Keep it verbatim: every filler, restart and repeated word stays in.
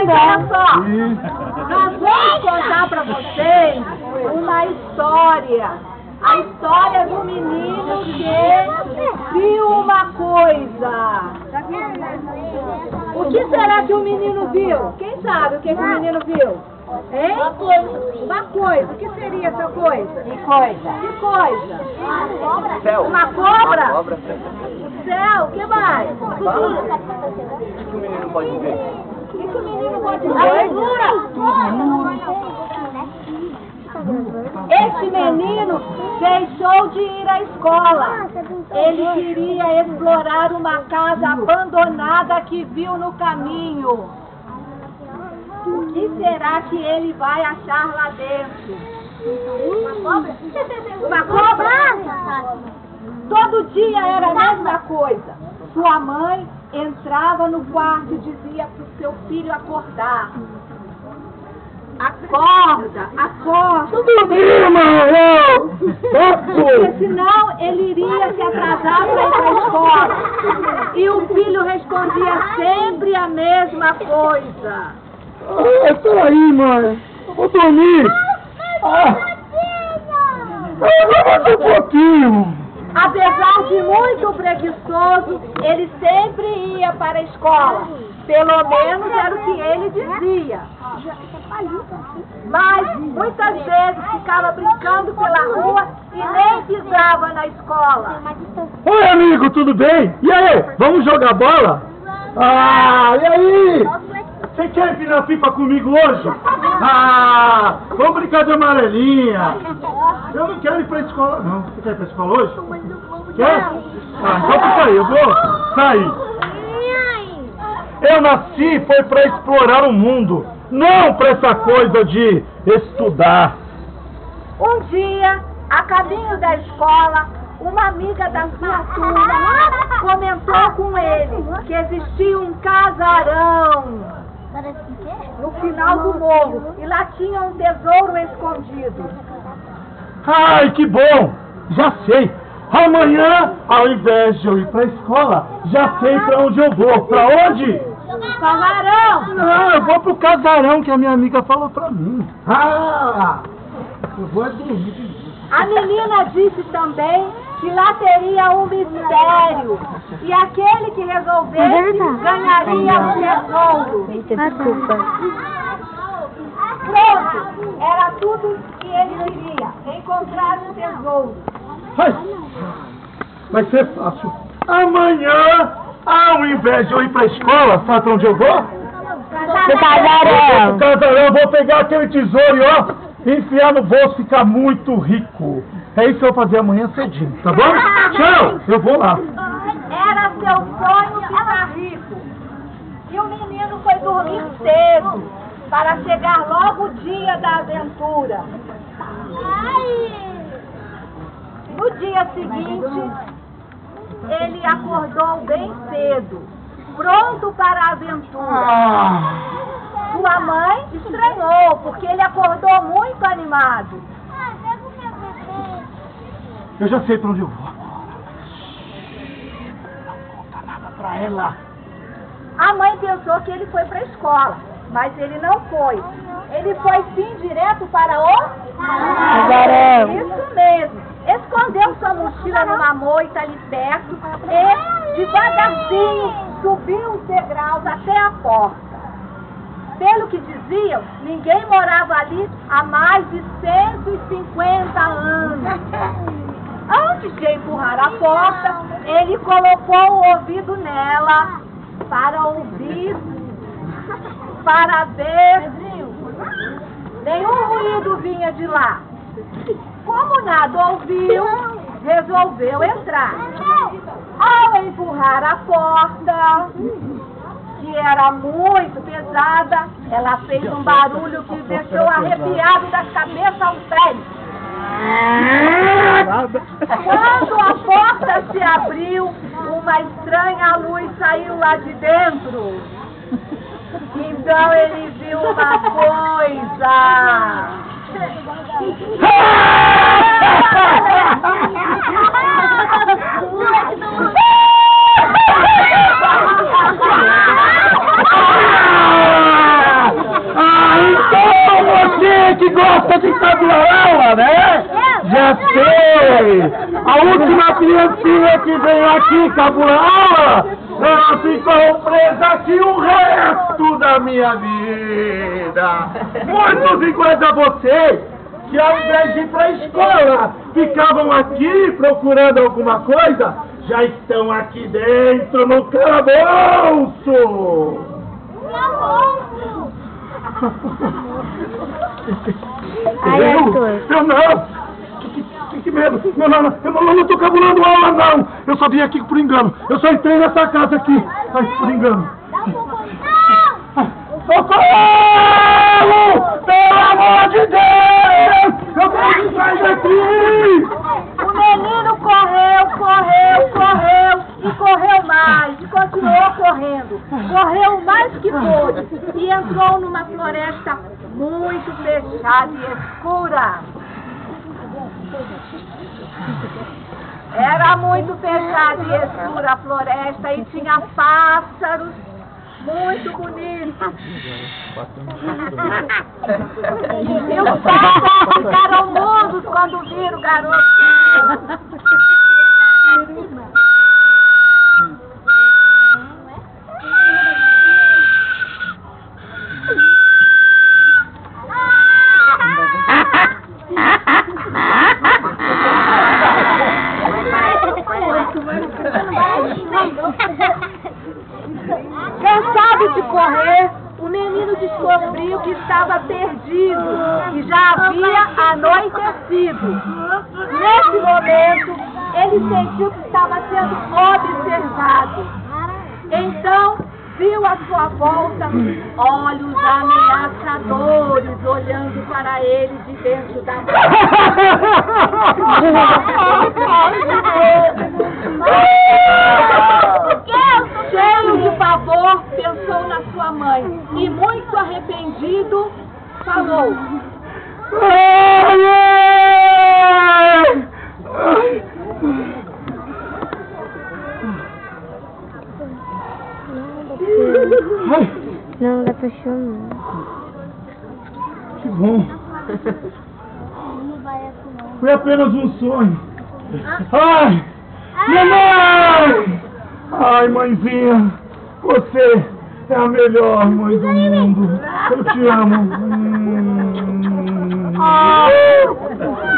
olha só, nós vamos contar pra vocês uma história. A história do menino que viu uma coisa. O que será que o menino viu? Quem sabe o que, que o menino viu? Hein? Uma coisa. Uma coisa. O que seria essa coisa? Que coisa? Que coisa? Uma cobra. Céu. Uma cobra? Uma cobra. O céu. O que mais? O que o menino pode ver? O que, que o menino pode ver? Esse menino deixou de ir à escola. Ele queria explorar uma casa abandonada que viu no caminho. O que será que ele vai achar lá dentro? Uma cobra? Uma cobra? Todo dia era a mesma coisa. Sua mãe entrava no quarto e dizia para o seu filho acordar. Acorda, acorda. Porque senão ele iria se atrasar para ir para a escola. E o filho respondia sempre a mesma coisa. Ah, peraí, mãe. Eu vou dormir. Ah, mais um pouquinho. Apesar de muito preguiçoso, ele sempre ia para a escola. Pelo menos era o que ele dizia. Mas muitas vezes ficava brincando pela rua e nem pisava na escola. Oi, amigo, tudo bem? E aí, vamos jogar bola? Ah, e aí? Você quer empinar pipa comigo hoje? Ah, vamos brincar de amarelinha. Eu não quero ir pra escola, não. Você quer ir pra escola hoje? Quer? Ah, então fica aí, eu vou sair. Eu nasci foi pra explorar o mundo, não pra essa coisa de estudar. Um dia, a caminho da escola, uma amiga da sua turma comentou com ele que existia um casarão no final do morro e lá tinha um tesouro escondido. Ai, que bom! Já sei! Amanhã, ao invés de eu ir pra escola, já sei pra onde eu vou. Pra onde? Casarão! Não, eu vou pro casarão que a minha amiga falou pra mim. Ah! Eu vou dormir. A menina disse também que lá teria um mistério e aquele que resolvesse ganharia o tesouro. Desculpa. Pronto, era tudo que ele queria, encontrar um tesouro. Vai, vai ser fácil. Amanhã, ao invés de eu ir pra escola, sabe pra onde eu vou? Do casarão. No casarão, eu vou pegar aquele tesouro e ó, enfiar no bolso, ficar muito rico. É isso que eu vou fazer amanhã cedinho, tá bom? Tchau, eu vou lá. Era seu sonho ficar rico. E o menino foi dormir cedo, para chegar logo o dia da aventura. No dia seguinte, ele acordou bem cedo, pronto para a aventura. Sua mãe estranhou, porque ele acordou muito animado. Eu já sei pra onde eu vou agora. Não conta nada pra ela. A mãe pensou que ele foi para a escola, mas ele não foi. Ele foi sim direto para o Casarão. Isso mesmo. Escondeu sua mochila numa moita ali perto e, devagarzinho, subiu os degraus até a porta. Pelo que diziam, ninguém morava ali há mais de cento e cinquenta anos. Antes de empurrar a porta, ele colocou o ouvido nela para ouvir, para ver. Nenhum ruído vinha de lá. Como nada ouviu, resolveu entrar. Ao empurrar a porta, que era muito pesada, ela fez um barulho que deixou arrepiado da cabeça aos pés. Quando a porta se abriu, uma estranha luz saiu lá de dentro. Então ele viu uma coisa. gosta de cabula-aula, né? Já sei! A última criancinha que veio aqui cabula-aula, ela ficou presa aqui o resto da minha vida! Muitos iguais a você, que ao invés de ir pra escola, ficavam aqui procurando alguma coisa, já estão aqui dentro no calabouço! Ai, eu? Arthur. Eu não! Que, que, que medo! Não, não, não, eu não, não tô cabulando aula, não! Eu só vim aqui por engano! Eu só entrei nessa casa aqui! Ai, por engano! Socorro! Pelo amor de Deus! Eu quero que sair daqui! O menino correu, correu, correu e correu mais, e continuou correndo. Correu o mais que pôde e entrou numa floresta muito fechada e escura. Era muito fechada e escura a floresta e tinha pássaros muito bonitos. E os pássaros ficaram mudos quando viram o garoto. Cansado de correr, o menino descobriu que estava perdido e já havia anoitecido. Nesse momento, ele sentiu que estava sendo observado. Então, viu à sua volta olhos ameaçadores olhando para ele de dentro da Cheio de pavor, pensou na sua mãe e, muito arrependido, falou: Ai, ai. Não dá pra chorar. Que bom. Foi apenas um sonho. Ai! Minha mãe! Ai, mãezinha, você é a melhor mãe do mundo. Eu te amo. Hum.